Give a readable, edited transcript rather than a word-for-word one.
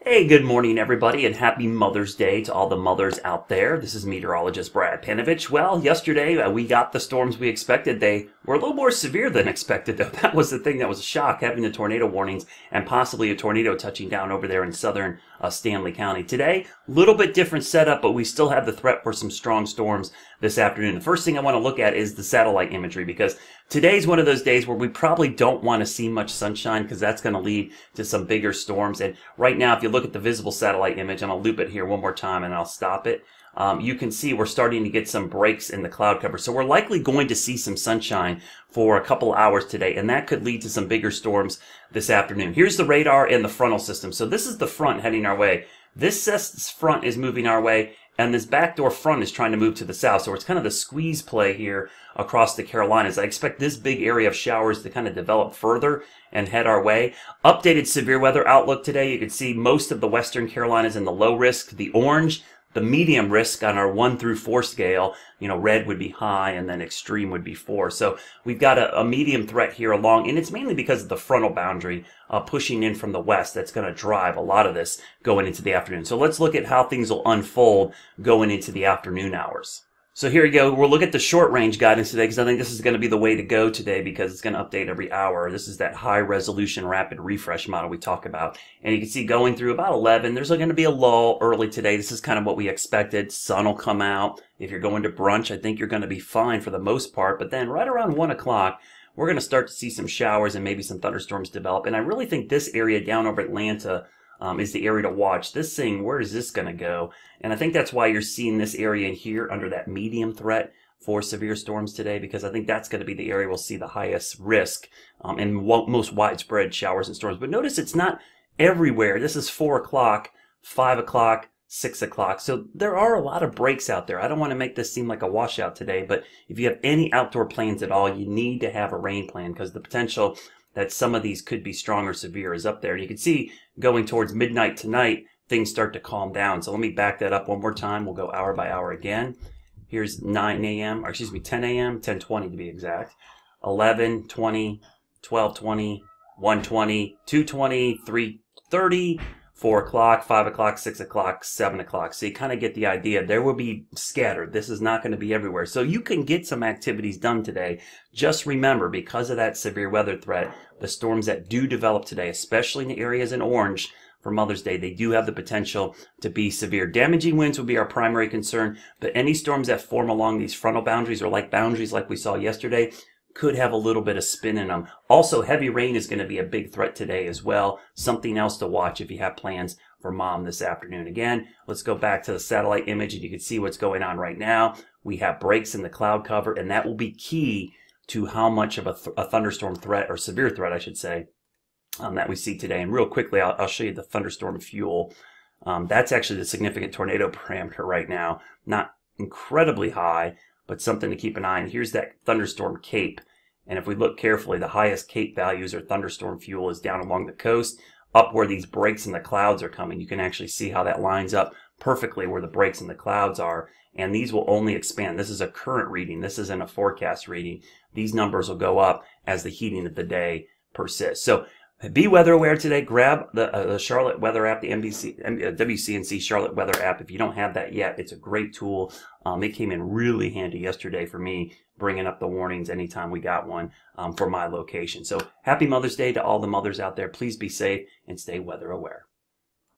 Hey, good morning, everybody, and happy Mother's Day to all the mothers out there. This is meteorologist Brad Panovich. Well, yesterday we got the storms we expected. They were a little more severe than expected, though. That was the thing that was a shock, having the tornado warnings and possibly a tornado touching down over there in southern Stanley County. Today, a little bit different setup, but we still have the threat for some strong storms this afternoon. The first thing I want to look at is the satellite imagery, because today's one of those days where we probably don't want to see much sunshine because that's going to lead to some bigger storms. And right now, if you look at the visible satellite image, and I'll loop it here one more time and I'll stop it. You can see we're starting to get some breaks in the cloud cover. So we're likely going to see some sunshine for a couple hours today, and that could lead to some bigger storms this afternoon. Here's the radar and the frontal system. So this is the front heading our way. This front is moving our way, and this backdoor front is trying to move to the south. So it's kind of the squeeze play here across the Carolinas. I expect this big area of showers to kind of develop further and head our way. Updated severe weather outlook today. You can see most of the western Carolinas in the low risk, the orange, the medium risk on our 1 through 4 scale. You know, red would be high and then extreme would be 4. So we've got a medium threat here along, and it's mainly because of the frontal boundary pushing in from the west. That's going to drive a lot of this going into the afternoon. So let's look at how things will unfold going into the afternoon hours. So here we go. We'll look at the short range guidance today because I think this is going to be the way to go today because it's going to update every hour. This is that high resolution rapid refresh model we talk about. And you can see going through about 11, there's going to be a lull early today. This is kind of what we expected. Sun will come out. If you're going to brunch, I think you're going to be fine for the most part. But then right around 1 o'clock, we're going to start to see some showers and maybe some thunderstorms develop. And I really think this area down over Atlanta is the area to watch. This thing, where is this going to go? And I think that's why you're seeing this area in here under that medium threat for severe storms today, because I think that's going to be the area we'll see the highest risk and most widespread showers and storms. But notice it's not everywhere. This is 4 o'clock, 5 o'clock, 6 o'clock. So there are a lot of breaks out there. I don't want to make this seem like a washout today, but if you have any outdoor plans at all, you need to have a rain plan because the potential that some of these could be strong or severe is up there. And you can see going towards midnight tonight, things start to calm down. So let me back that up one more time. We'll go hour by hour again. Here's 9 a.m., or excuse me, 10 a.m., 10:20 to be exact, 11:20, 12:20, 1:20, 2:20, 3:30, 4 o'clock, 5 o'clock, 6 o'clock, 7 o'clock. So you kind of get the idea. There will be scattered. This is not going to be everywhere. So you can get some activities done today. Just remember, because of that severe weather threat, the storms that do develop today, especially in the areas in orange for Mother's Day, they do have the potential to be severe. Damaging winds will be our primary concern, but any storms that form along these frontal boundaries or like boundaries like we saw yesterday could have a little bit of spin in them. Also, heavy rain is going to be a big threat today as well. Something else to watch if you have plans for mom this afternoon. Again, let's go back to the satellite image and you can see what's going on right now. We have breaks in the cloud cover, and that will be key to how much of a thunderstorm threat, or severe threat, I should say, that we see today. And real quickly, I'll show you the thunderstorm fuel. That's actually the significant tornado parameter right now. Not incredibly high, but something to keep an eye on. Here's that thunderstorm cape. And if we look carefully, the highest cape values or thunderstorm fuel is down along the coast, up where these breaks in the clouds are coming. You can actually see how that lines up perfectly where the breaks in the clouds are. And these will only expand. This is a current reading. This isn't a forecast reading. These numbers will go up as the heating of the day persists. So be weather aware today. Grab the Charlotte Weather app, the WCNC Charlotte Weather app. If you don't have that yet, it's a great tool. It came in really handy yesterday for me, bringing up the warnings anytime we got one for my location. So happy Mother's Day to all the mothers out there. Please be safe and stay weather aware.